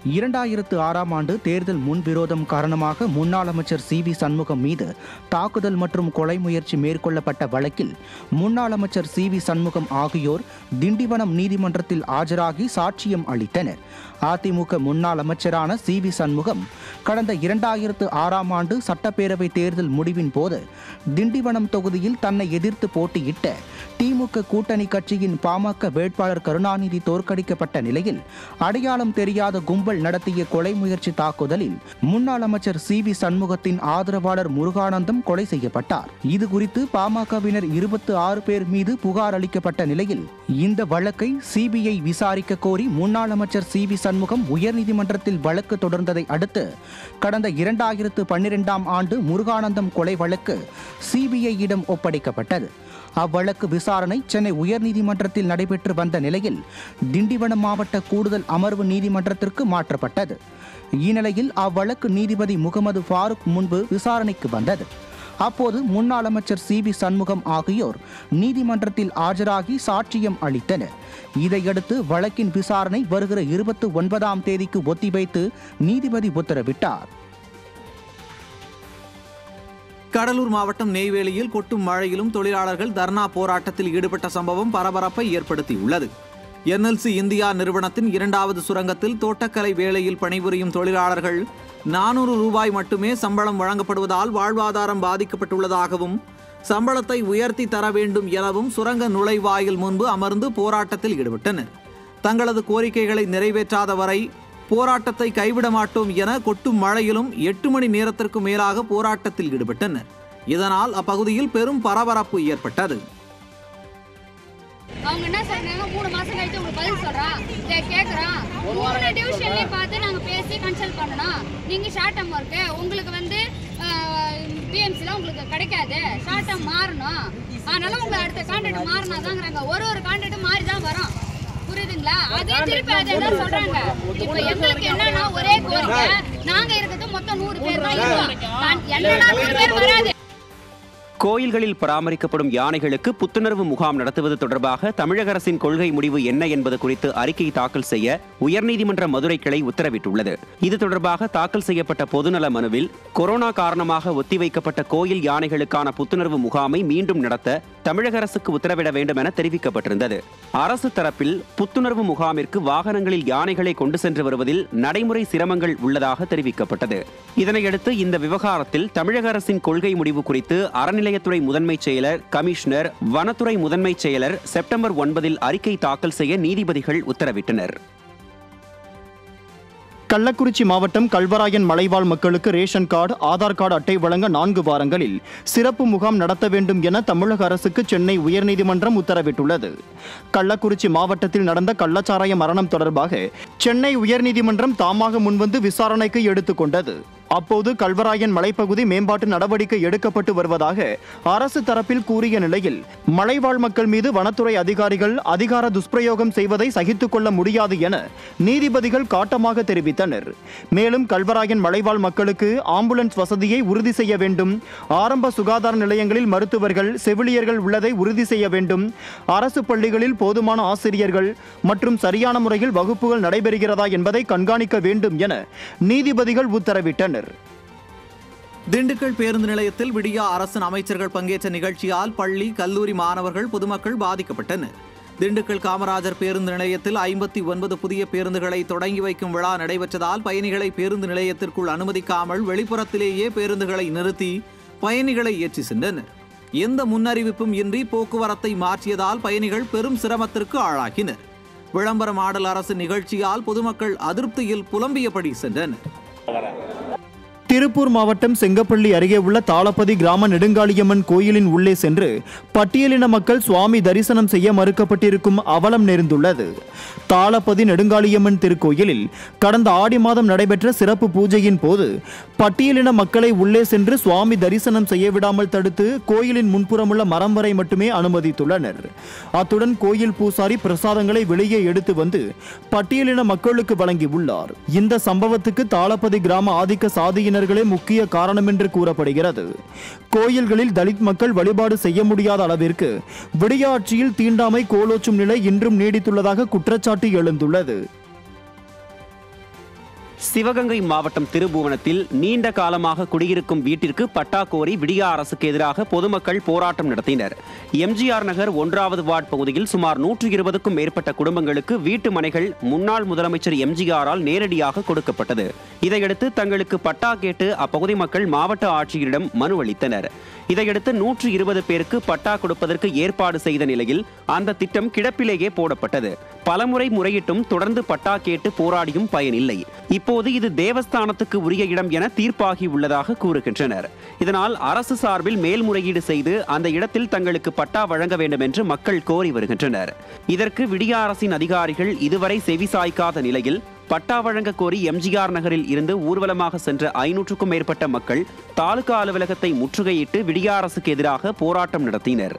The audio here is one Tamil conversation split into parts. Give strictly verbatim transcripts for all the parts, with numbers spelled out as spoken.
இரண்டாயிரத்து ஆறாம் ஆண்டு தேர்தல் முன்விரோதம் காரணமாக முன்னாள் அமைச்சர் சி வி சண்முகம் மீது தாக்குதல் மற்றும் கொலை முயற்சி மேற்கொள்ளப்பட்ட வழக்கில் முன்னாள் அமைச்சர் சி வி சண்முகம் ஆகியோர் திண்டிவனம் நீதிமன்றத்தில் ஆஜராகி சாட்சியம் அளித்தனர். அதிமுக முன்னாள் அமைச்சரான சி வி சண்முகம் கடந்த இரண்டாயிரத்து ஆறாம் ஆண்டு சட்டப்பேரவை தேர்தல் முடிவின் போது திண்டிவனம் தொகுதியில் தன்னை எதிர்த்து போட்டியிட்ட திமுக கூட்டணி கட்சியின் பாமக வேட்பாளர் கருணாநிதி தோற்கடிக்கப்பட்ட நிலையில் அடையாளம் தெரியாத கும்பல் நடத்திய கொலை முயற்சி தாக்குதலில் முன்னாள் அமைச்சர் சி வி சண்முகத்தின் ஆதரவாளர் முருகானந்தம் கொலை செய்யப்பட்டார். இது குறித்து பாமகவினர் இருபத்தி ஆறு பேர் மீது புகார் அளிக்கப்பட்ட நிலையில் இந்த வழக்கை சிபிஐ விசாரிக்க கோரி முன்னாள் அமைச்சர் சி வி சண்முகம் உயர்நீதிமன்றத்தில் வழக்கு தொடர்ந்ததை அடுத்து கடந்த இரண்டாயிரத்து பன்னிரெண்டாம் ஆண்டு முருகானந்தம் கொலை வழக்கு சிபிஐயிடம் ஒப்படைக்கப்பட்டது. அவ்வழக்கு விசாரணை சென்னை உயர்நீதிமன்றத்தில் நடைபெற்று வந்த நிலையில் திண்டிவனம் மாவட்ட கூடுதல் அமர்வு நீதிமன்றத்திற்கு மாற்றப்பட்டது. இந்நிலையில் அவ்வழக்கு நீதிபதி முகமது ஃபாரூக் முன்பு விசாரணைக்கு வந்தது. அப்போது முன்னாள் அமைச்சர் சி வி சண்முகம் ஆகியோர் நீதிமன்றத்தில் ஆஜராகி சாட்சியம் அளித்தனர். இதையடுத்து வழக்கின் விசாரணை வருகிற இருபத்தி ஒன்பதாம் தேதிக்கு ஒத்திவைத்து நீதிபதி உத்தரவிட்டார். கடலூர் மாவட்டம் நெய்வேலியில் கொட்டும் மழையிலும் தொழிலாளர்கள் தர்ணா போராட்டத்தில் ஈடுபட்ட சம்பவம் பரபரப்பை ஏற்படுத்தியுள்ளது. என்எல்சி இந்தியா நிறுவனத்தின் இரண்டாவது சுரங்கத்தில் தோட்டக்கலை வேலையில் பணிபுரியும் தொழிலாளர்கள் நானூறு ரூபாய் மட்டுமே சம்பளம் வழங்கப்படுவதால் வாழ்வாதாரம் பாதிக்கப்பட்டுள்ளதாகவும் சம்பளத்தை உயர்த்தி தர வேண்டும் எனவும் சுரங்க நுழைவாயில் முன்பு அமர்ந்து போராட்டத்தில் ஈடுபட்டனர். தங்களது கோரிக்கைகளை நிறைவேற்றாத வரை போராட்டத்தை கைவிட மாட்டோம் என கொட்டும் மழையிலும் எட்டு மணி நேரத்திற்கு மேலாக போராட்டத்தில் ஈடுபட்டனர். இதனால் அப்பகுதியில் பெரும் பரபரப்பு ஏற்பட்டது. அவங்க என்ன சொல்றாங்க, மூணு மாசம் கழிச்சு உங்களுக்கு பதில் சொல்றோம், கேட்கறோம். மூணு டிவிஷன்லயும் பார்த்து நாங்க பேசி கன்சல்ட் பண்ணணும். நீங்க ஷார்ட் டேர்ம் ஒர்க்கு உங்களுக்கு வந்து பிஎம்சில உங்களுக்கு கிடைக்காது, ஷார்ட் டேர்ம் மாறணும். அதனால உங்க அடுத்த கான்ட்ராக்ட் மாறினாதாங்கிறாங்க. ஒரு ஒரு கான்ட்ராக்ட் மாறி தான் வரும், புரியுதுங்களா? அதே திருப்பி அதே தான் சொல்றாங்க. இப்ப எங்களுக்கு என்னன்னா ஒரே கோரிக்கை, நாங்க இருக்கிறது மொத்தம் நூறு பேர் தான் இருக்கோம், என்னன்னா நூறு பேர் வராது. கோயில்களில் பராமரிக்கப்படும் யானைகளுக்கு புத்துணர்வு முகாம் நடத்துவது தொடர்பாக தமிழக அரசின் கொள்கை முடிவு என்ன என்பது குறித்து அறிக்கை தாக்கல் செய்ய உயர்நீதிமன்ற மதுரை கிளை உத்தரவிட்டுள்ளது. இது தொடர்பாக தாக்கல் செய்யப்பட்ட பொதுநல மனுவில் கொரோனா காரணமாக ஒத்திவைக்கப்பட்ட கோயில் யானைகளுக்கான புத்துணர்வு முகாமை மீண்டும் நடத்த தமிழக அரசுக்கு உத்தரவிட வேண்டும் என தெரிவிக்கப்பட்டிருந்தது. அரசு தரப்பில் புத்துணர்வு முகாமிற்கு வாகனங்களில் யானைகளை கொண்டு சென்று வருவதில் நடைமுறை சிரமங்கள் உள்ளதாக தெரிவிக்கப்பட்டது. இதனையடுத்து இந்த விவகாரத்தில் தமிழக அரசின் கொள்கை முடிவு குறித்து அறநிலையத்துறை முதன்மை செயலர், கமிஷனர், வனத்துறை முதன்மை செயலர் செப்டம்பர் ஒன்பதில் அறிக்கை தாக்கல் செய்ய நீதிபதிகள் உத்தரவிட்டனர். கள்ளக்குறிச்சி மாவட்டம் கல்வராயன் மலைவாழ் மக்களுக்கு ரேஷன் கார்டு, ஆதார் கார்டு அட்டை வழங்க நான்கு வாரங்களில் சிறப்பு முகாம் நடத்த வேண்டும் என தமிழக அரசுக்கு சென்னை உயர்நீதிமன்றம் உத்தரவிட்டுள்ளது. கள்ளக்குறிச்சி மாவட்டத்தில் நடந்த கள்ளச்சாராய மரணம் தொடர்பாக சென்னை உயர்நீதிமன்றம் தாமாக முன்வந்து விசாரணைக்கு எடுத்துக்கொண்டது. அப்போது கல்வராயன் மலைப்பகுதி மேம்பாட்டு நடவடிக்கை எடுக்கப்பட்டு வருவதாக அரசு தரப்பில் கூறிய நிலையில் மலைவாழ் மக்கள் மீது வனத்துறை அதிகாரிகள் அதிகார துஷ்பிரயோகம் செய்வதை சகித்துக் கொள்ள முடியாது என நீதிபதிகள் காட்டமாக தெரிவித்தனர். மேலும் கல்வராயன் மலைவாழ் மக்களுக்கு ஆம்புலன்ஸ் வசதியை உறுதி செய்ய வேண்டும், ஆரம்ப சுகாதார நிலையங்களில் மருத்துவர்கள், செவிலியர்கள் உள்ளதை உறுதி செய்ய வேண்டும், அரசு பள்ளிகளில் போதுமான ஆசிரியர்கள் மற்றும் சரியான முறையில் வகுப்புகள் நடைபெறுகிறதா என்பதை கண்காணிக்க வேண்டும் என நீதிபதிகள் உத்தரவிட்டனர். திண்டுக்கல் பேருந்து நிலையத்தில் விடியா அரசின் அமைச்சர்கள் பங்கேற்ற நிகழ்ச்சியால் பள்ளி, கல்லூரி மாணவர்கள், பொதுமக்கள் பாதிக்கப்பட்டனர். திண்டுக்கல் காமராஜர் பேருந்து நிலையத்தில் ஐம்பத்தி ஒன்பது புதிய பேருந்துகளை தொடங்கி வைக்கும் விழா நடைபெற்றதால் பயணிகளை பேருந்து நிலையத்திற்குள் அனுமதிக்காமல் வெளிப்புறத்திலேயே பேருந்துகளை நிறுத்தி பயணிகளை ஏற்றி சென்றனர். எந்த முன்னறிவிப்பும் இன்றி போக்குவரத்தை மாற்றியதால் பயணிகள் பெரும் சிரமத்திற்கு ஆளாகினர். விளம்பர மாடல் அரசு நிகழ்ச்சியால் பொதுமக்கள் அதிருப்தியில் புலம்பியபடி சென்றனர். திருப்பூர் மாவட்டம் செங்கப்பள்ளி அருகே உள்ள தாளப்பதி கிராம நெடுங்காளியம்மன் கோயிலின் உள்ளே சென்று பட்டியலின மக்கள் சுவாமி தரிசனம் செய்ய மறுக்கப்பட்டிருக்கும் அவலம் நேர்ந்துள்ளது. தாளப்பதி நெடுங்காளியம்மன் திருக்கோயிலில் கடந்த ஆடி மாதம் நடைபெற்ற சிறப்பு பூஜையின் போது பட்டியலின மக்களை உள்ளே சென்று சுவாமி தரிசனம் செய்ய விடாமல் தடுத்து கோயிலின் முன்புறமுள்ள மரம் வரை மட்டுமே அனுமதித்துள்ளனர். அத்துடன் கோயில் பூசாரி பிரசாதங்களை வெளியே எடுத்து வந்து பட்டியலின மக்களுக்கு வழங்கியுள்ளார். இந்த சம்பவத்துக்கு தாளப்பதி கிராம ஆதிக்க சாதியினர் முக்கிய காரணம் என்று கூறப்படுகிறது. கோயில்களில் தலித் மக்கள் வழிபாடு செய்ய முடியாத அளவிற்கு விடியாட்சியில் தீண்டாமை கோலோச்சும் நிலை இன்றும் நீடித்துள்ளதாக குற்றச்சாட்டு எழுந்துள்ளது. சிவகங்கை மாவட்டம் திருபுவனத்தில் நீண்ட காலமாக குடியிருக்கும் வீட்டிற்கு பட்டா கோரி விடியா அரசுக்கு எதிராக பொதுமக்கள் போராட்டம் நடத்தினர். எம்ஜிஆர் நகர் ஒன்றாவது வார்டு பகுதியில் சுமார் நூற்று இருபதுக்கும் மேற்பட்ட குடும்பங்களுக்கு வீட்டு மனைகள் முன்னாள் முதலமைச்சர் எம்ஜிஆரால் நேரடியாக கொடுக்கப்பட்டது. இதையடுத்து தங்களுக்கு பட்டா கேட்டு அப்பகுதி மக்கள் மாவட்ட ஆட்சியரிடம் மனு அளித்தனர். இதையடுத்து நூற்று இருபது பேருக்கு பட்டா கொடுப்பதற்கு ஏற்பாடு செய்த நிலையில் அந்த திட்டம் கிடப்பிலேயே போடப்பட்டது. பலமுறை முறையிட்டும் தொடர்ந்து பட்டா கேட்டு போராடியும் பயனில்லை. இப்போது இது தேவஸ்தானத்துக்கு உரிய இடம் என தீர்ப்பாகி உள்ளதாக கூறுகின்றனர். இதனால் அரசு சார்பில் மேல்முறையீடு செய்து அந்த இடத்தில் தங்களுக்கு பட்டா வழங்க வேண்டும் என்று மக்கள் கோரி வருகின்றனர். இதற்கு விடியா அரசின் அதிகாரிகள் இதுவரை செவிசாய்க்காத நிலையில் பட்டா வழங்க கோரி எம்ஜிஆர் நகரில் இருந்து ஊர்வலமாக சென்ற ஐநூற்றுக்கும் மேற்பட்ட மக்கள் தாலுகா அலுவலகத்தை முற்றுகையிட்டு விடியா அரசுக்கு எதிராக போராட்டம் நடத்தினர்.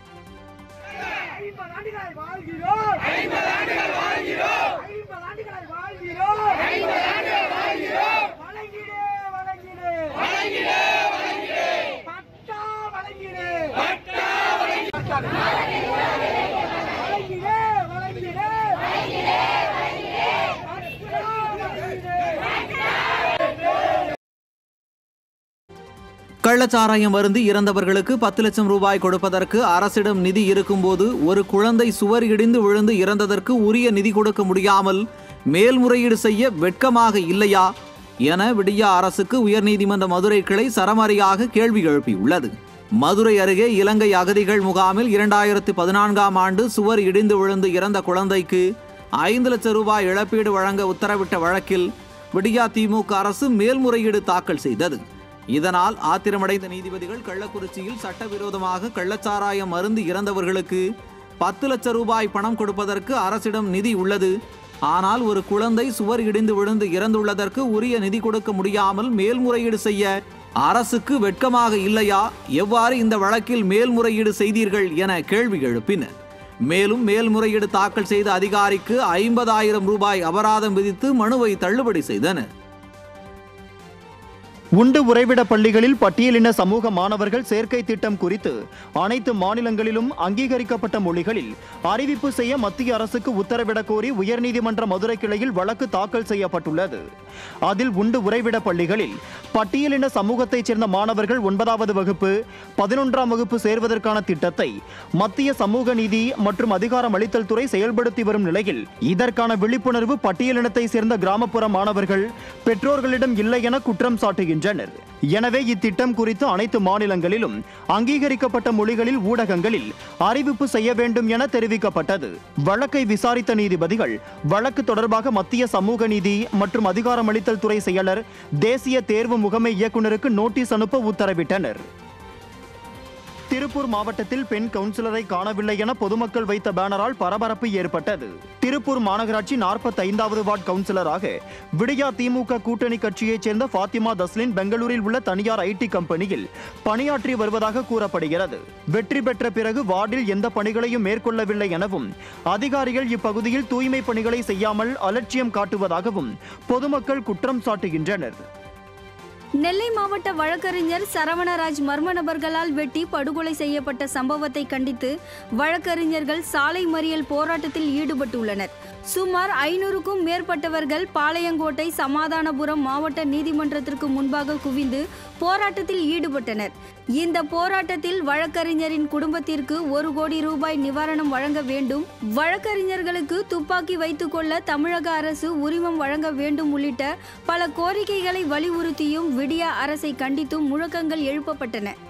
கள்ளச்சாராயம் வருந்தி இறந்தவர்களுக்கு பத்து லட்சம் ரூபாய் கொடுப்பதற்கு அரசிடம் நிதி இருக்கும்போது ஒரு குழந்தை சுவர் இடிந்து விழுந்து இறந்ததற்கு உரிய நிதி கொடுக்க முடியாமல் மேல்முறையீடு செய்ய வெட்கமாக இல்லையா என விடியா அரசுக்கு உயர்நீதிமன்ற மதுரை கிளை சரமாரியாக கேள்வி எழுப்பியுள்ளது. மதுரை அருகே இலங்கை அகதிகள் முகாமில் இரண்டாயிரத்தி பதினான்காம் ஆண்டு சுவர் இடிந்து விழுந்து இறந்த குழந்தைக்கு ஐந்து லட்சம் ரூபாய் இழப்பீடு வழங்க உத்தரவிட்ட வழக்கில் விடியா திமுக அரசு மேல்முறையீடு தாக்கல் செய்தது. இதனால் ஆத்திரமடைந்த நீதிபதிகள் கள்ளக்குறிச்சியில் சட்டவிரோதமாக கள்ளச்சாராயம் மருந்து இறந்தவர்களுக்கு பத்து லட்சம் ரூபாய் பணம் கொடுப்பதற்கு அரசிடம் நிதி உள்ளது, ஆனால் ஒரு குழந்தை சுவர் இடிந்து விழுந்து இறந்துள்ளதற்கு உரிய நிதி கொடுக்க முடியாமல் மேல்முறையீடு செய்ய அரசுக்கு வெட்கமாக இல்லையா, எவ்வாறு இந்த வழக்கில் மேல்முறையீடு செய்தீர்கள் என கேள்வி எழுப்பினர். மேலும் மேல்முறையீடு தாக்கல் செய்த அதிகாரிக்கு ஐம்பதாயிரம் ரூபாய் அபராதம் விதித்து மனுவை தள்ளுபடி செய்தனர். உண்டு உறைவிட பள்ளிகளில் பட்டியலின சமூக மாணவர்கள் சேர்க்கை திட்டம் குறித்து அனைத்து மாநிலங்களிலும் அங்கீகரிக்கப்பட்ட மொழிகளில் அறிவிப்பு செய்ய மத்திய அரசுக்கு உத்தரவிடக் கோரி உயர்நீதிமன்ற மதுரை கிளையில் வழக்கு தாக்கல் செய்யப்பட்டுள்ளது. அதில் உண்டு உறைவிட பள்ளிகளில் பட்டியலின சமூகத்தைச் சேர்ந்த மாணவர்கள் ஒன்பதாவது வகுப்பு பதினொன்றாம் வகுப்பு சேர்வதற்கான திட்டத்தை மத்திய சமூக நீதி மற்றும் அதிகாரம் அளித்தல் துறை செயல்படுத்தி வரும் நிலையில் இதற்கான விழிப்புணர்வு பட்டியலினத்தை சேர்ந்த கிராமப்புற மாணவர்கள் பெற்றோர்களிடம் இல்லை என குற்றம் சாட்டுகின்றனர். எனவே இத்திட்டம் குறித்து அனைத்து மாநிலங்களிலும் அங்கீகரிக்கப்பட்ட மொழிகளில் ஊடகங்களில் அறிவிப்பு செய்ய வேண்டும் என தெரிவிக்கப்பட்டது. வழக்கை விசாரித்த நீதிபதிகள் வழக்கு தொடர்பாக மத்திய சமூக நீதி மற்றும் அதிகாரமளித்தல் துறை செயலர் தேசிய தேர்வு முகமை இயக்குநருக்கு நோட்டீஸ் அனுப்ப உத்தரவிட்டனர். திருப்பூர் மாவட்டத்தில் பெண் கவுன்சிலரை காணவில்லை என பொதுமக்கள் வைத்த பேனரால் பரபரப்பு ஏற்பட்டது. திருப்பூர் மாநகராட்சி நாற்பத்தி ஐந்தாவது வார்டு கவுன்சிலராக விடியா திமுக கூட்டணி கட்சியைச் சேர்ந்த ஃபாத்திமா தஸ்லின் பெங்களூரில் உள்ள தனியார் ஐடி கம்பெனியில் பணியாற்றி வருவதாக கூறப்படுகிறது. வெற்றி பெற்ற பிறகு வார்டில் எந்த பணிகளையும் மேற்கொள்ளவில்லை எனவும் அதிகாரிகள் இப்பகுதியில் தூய்மை பணிகளை செய்யாமல் அலட்சியம் காட்டுவதாகவும் பொதுமக்கள் குற்றம் சாட்டுகின்றனர். நெல்லை மாவட்ட வழக்கறிஞர் சரவணராஜ் மர்ம நபர்களால் வெட்டி படுகொலை செய்யப்பட்ட சம்பவத்தை கண்டித்து வழக்கறிஞர்கள் சாலை மறியல் போராட்டத்தில் ஈடுபட்டுள்ளனர். சுமார் ஐநூறுக்கும் மேற்பட்டவர்கள் பாளையங்கோட்டை சமாதானபுரம் மாவட்ட நீதிமன்றத்திற்கு முன்பாக குவிந்து போராட்டத்தில் ஈடுபட்டனர். இந்த போராட்டத்தில் வழக்கறிஞரின் குடும்பத்திற்கு ஒரு கோடி ரூபாய் நிவாரணம் வழங்க வேண்டும், வழக்கறிஞர்களுக்கு துப்பாக்கி வைத்துக் கொள்ள தமிழக அரசு உரிமம் வழங்க வேண்டும் உள்ளிட்ட பல கோரிக்கைகளை வலியுறுத்தியும் விடியா அரசை கண்டித்தும் முழக்கங்கள் எழுப்பப்பட்டன.